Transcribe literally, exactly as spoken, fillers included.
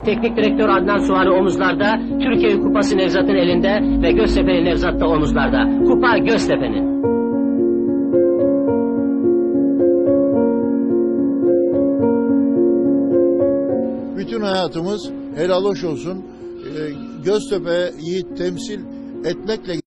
Teknik direktör Adnan Suvari omuzlarda, Türkiye Kupası Nevzat'ın elinde ve Göztepe'li Nevzat da omuzlarda. Kupa Göztepe'nin. Bütün hayatımız helal hoş olsun. Göztepe'yi temsil etmekle